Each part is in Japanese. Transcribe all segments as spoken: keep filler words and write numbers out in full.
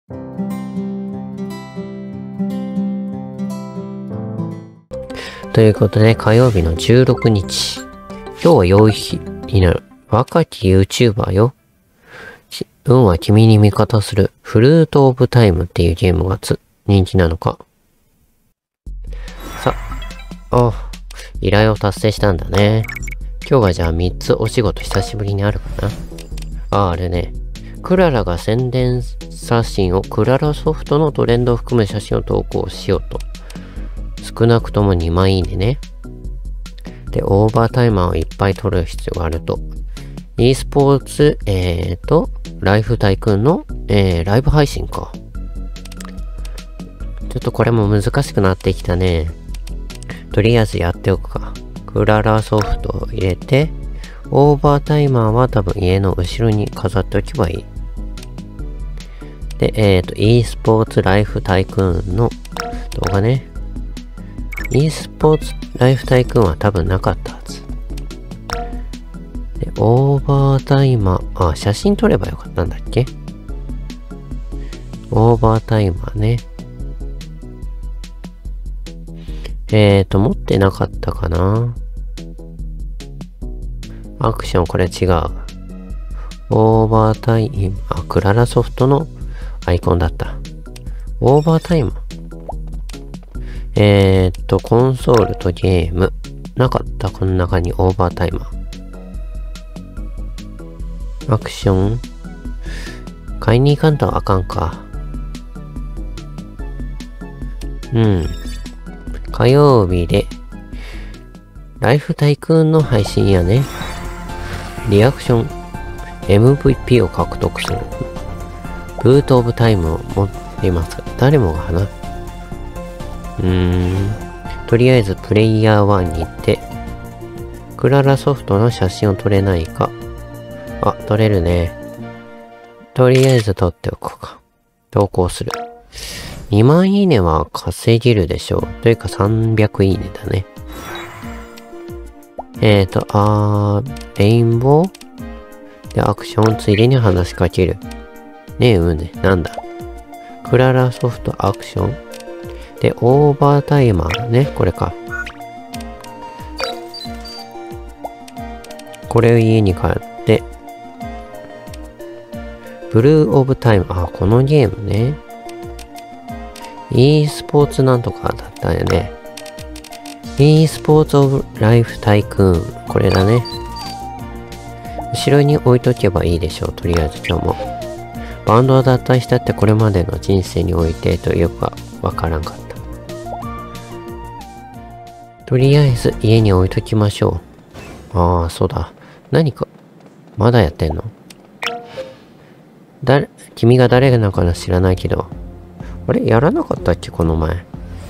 ということで、火曜日のじゅうろくにち。今日は良い日になる。若き YouTuber よ。運は君に味方する。フルートオブタイムっていうゲームがつ人気なのか。さ、あ、依頼を達成したんだね。今日がじゃあみっつお仕事久しぶりにあるかな。あ、あれね。クララが宣伝写真を、クララソフトのトレンドを含む写真を投稿しようと。少なくともにまんいいねね。で、オーバータイマーをいっぱい取る必要があると。e スポーツ、えーと、ライフタイクーンの、えー、ライブ配信か。ちょっとこれも難しくなってきたね。とりあえずやっておくか。クララソフトを入れて、オーバータイマーは多分家の後ろに飾っておけばいい。で、えーと、e スポーツライフタイクーンの動画ね。e スポーツライフタイクーンは多分なかったはず。で、オーバータイマー、あ、写真撮ればよかったんだっけ？オーバータイマーね。えーと、持ってなかったかな。アクション、これ違う。オーバータイム、あ、クララソフトのアイコンだった。オーバータイム。えーっと、コンソールとゲーム。なかった、この中にオーバータイマー。アクション。買いに行かんとあかんか。うん。火曜日で、ライフタイクーンの配信やね。リアクション、エムブイピー を獲得する。ブートオブタイムを持っていますが、誰もが花。うーん。とりあえずプレイヤーワンに行って、クララソフトの写真を撮れないか。あ、撮れるね。とりあえず撮っておこうか。投稿する。にまんいいねは稼げるでしょう。というかさんびゃくいいねだね。えーと、あー、レインボーで、アクションついでに話しかける。ねえ、うんね。なんだ。クララソフトアクション。で、オーバータイマーね。これか。これを家に帰って。ブルーオブタイム。あ、このゲームね。e スポーツなんとかだったよね。e スポーツオブライフタイクーン。これだね。後ろに置いとけばいいでしょう。とりあえず今日も。バンドを脱退したってこれまでの人生においてとよくはわからんかった。とりあえず家に置いときましょう。ああ、そうだ。何か、まだやってんの？だ、君が誰なのか知らないけど。あれやらなかったっけこの前。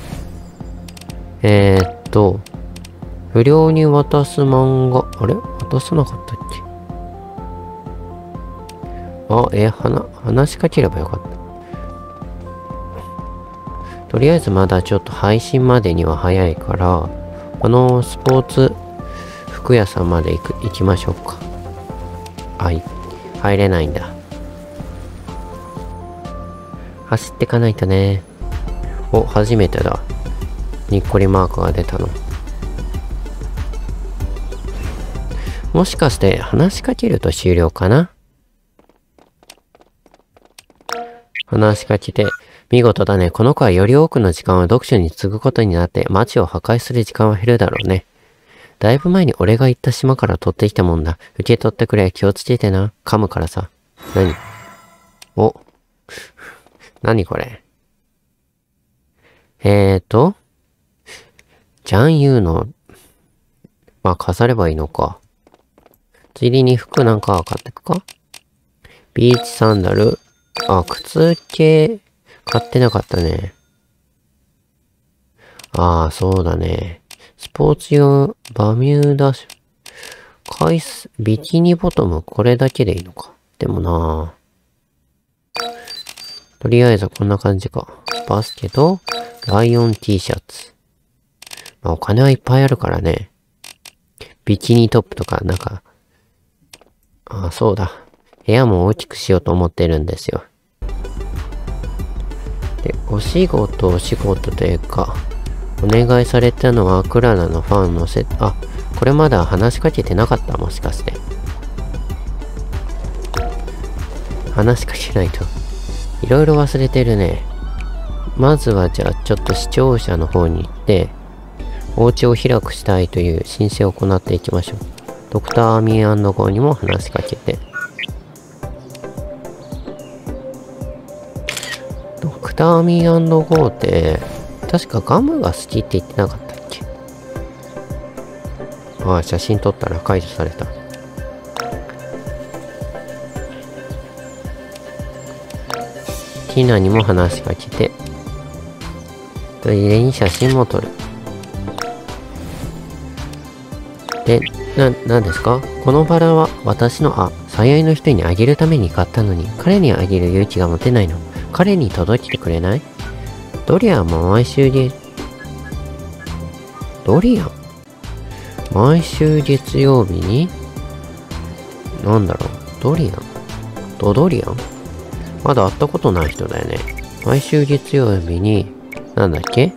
えー、っと、不良に渡す漫画、あれ渡さなかったっけ？あ、えー、話、話しかければよかった。とりあえずまだちょっと配信までには早いから、あのスポーツ服屋さんまで行く、行きましょうか。はい。入れないんだ。走ってかないとね。お、初めてだ。にっこりマークが出たの。もしかして話しかけると終了かな？話しかけて、見事だね。この子はより多くの時間を読書に継ぐことになって街を破壊する時間は減るだろうね。だいぶ前に俺が行った島から取ってきたもんだ。受け取ってくれ。気をつけてな。噛むからさ。何？お。何これ？えーと。ジャンユーの、まあ、飾ればいいのか。ついでに服なんか買ってくか？ビーチサンダル。あ、靴系、買ってなかったね。ああ、そうだね。スポーツ用、バミューダ、海水、ビキニボトム、これだけでいいのか。でもなぁ。とりあえずこんな感じか。バスケと、ライオン T シャツ。まあ、お金はいっぱいあるからね。ビキニトップとか、なんか、ああ、そうだ。部屋も大きくしようと思ってるんですよ。 お仕事、お仕事というか、お願いされたのはクララのファンのせ、あ、これまだ話しかけてなかった、もしかして。話しかけないと。いろいろ忘れてるね。まずはじゃあちょっと視聴者の方に行って、お家を開くしたいという申請を行っていきましょう。ドクター・アミー&ゴーにも話しかけて。ドクター・アミー&ゴーって、確かガムが好きって言ってなかったっけ？ああ、写真撮ったら解除された。ティナにも話しかけて、トイレに写真も撮る。で、な、なんですか？このバラは私の、あ、最愛の人にあげるために買ったのに、彼にあげる勇気が持てないの。彼に届けてくれない？ドリアンも毎週で、ドリアン毎週月曜日に、なんだろう、ドリアンドドリアンまだ会ったことない人だよね。毎週月曜日に、なんだっけ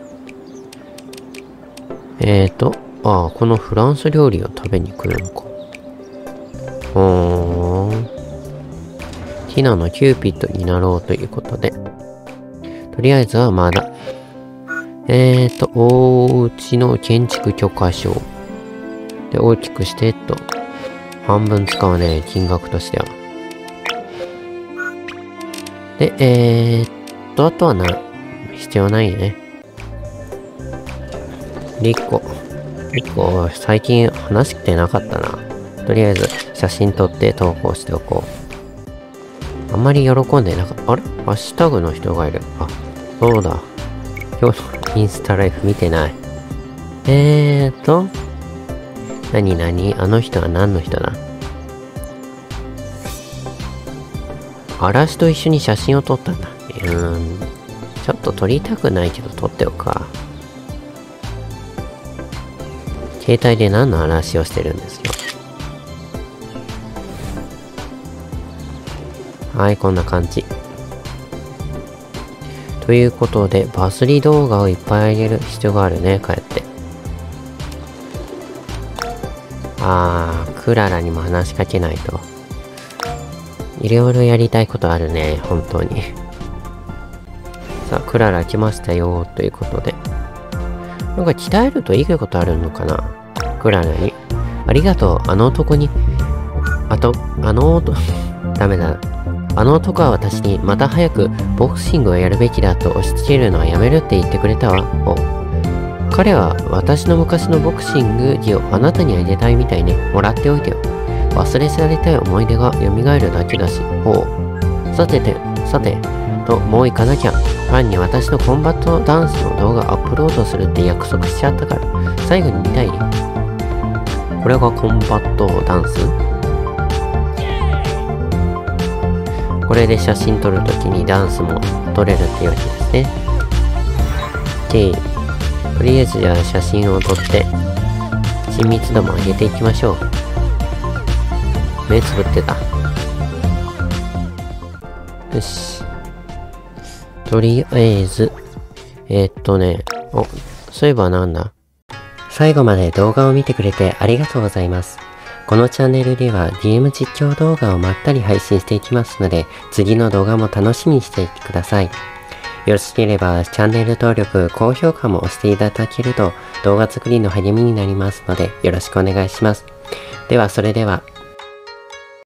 えーと、ああ、このフランス料理を食べに来るのか。うーん。ティナのキューピッドになろうということで。とりあえずはまだ。えーと、お家の建築許可証。で、大きくして、と。半分使うね、金額としては。で、えーっと、あとはな、必要ないね。リコ。リコ、最近話してなかったな。とりあえず、写真撮って投稿しておこう。あんまり喜んでなかった。あれ？ハッシュタグの人がいる。あ、そうだ。今日のインスタライフ見てない。えーと、なになに？あの人は何の人だ？嵐と一緒に写真を撮ったんだ。うーん。ちょっと撮りたくないけど撮っておくか。携帯で何の話をしてるんですよ。はい、こんな感じ。ということで、バズり動画をいっぱいあげる必要があるね、帰って。あー、クララにも話しかけないと。いろいろやりたいことあるね、本当に。さあ、クララ来ましたよ、ということで。なんか鍛えるといいことあるのかな？クララに。ありがとう、あの男に。あと、あの男、ダメだ。あの男は私にまた早くボクシングをやるべきだと押し付けるのはやめるって言ってくれたわ。お。彼は私の昔のボクシング着をあなたにあげたいみたいね。もらっておいてよ。忘れ去りたい思い出が蘇るだけだし。おう。さてて、さて、と、もう行かなきゃ。ファンに私のコンバットダンスの動画アップロードするって約束しちゃったから、最後に見たい。これがコンバットダンス？これで写真撮るときにダンスも撮れるっていうわけですね。OK。とりあえずじゃあ写真を撮って、親密度も上げていきましょう。目つぶってた。よし。とりあえず、えー、っとね、お、そういえばなんだ。最後まで動画を見てくれてありがとうございます。このチャンネルでは ディーエム 実況動画をまったり配信していきますので、次の動画も楽しみにしていてください。よろしければチャンネル登録、高評価も押していただけると動画作りの励みになりますのでよろしくお願いします。ではそれでは。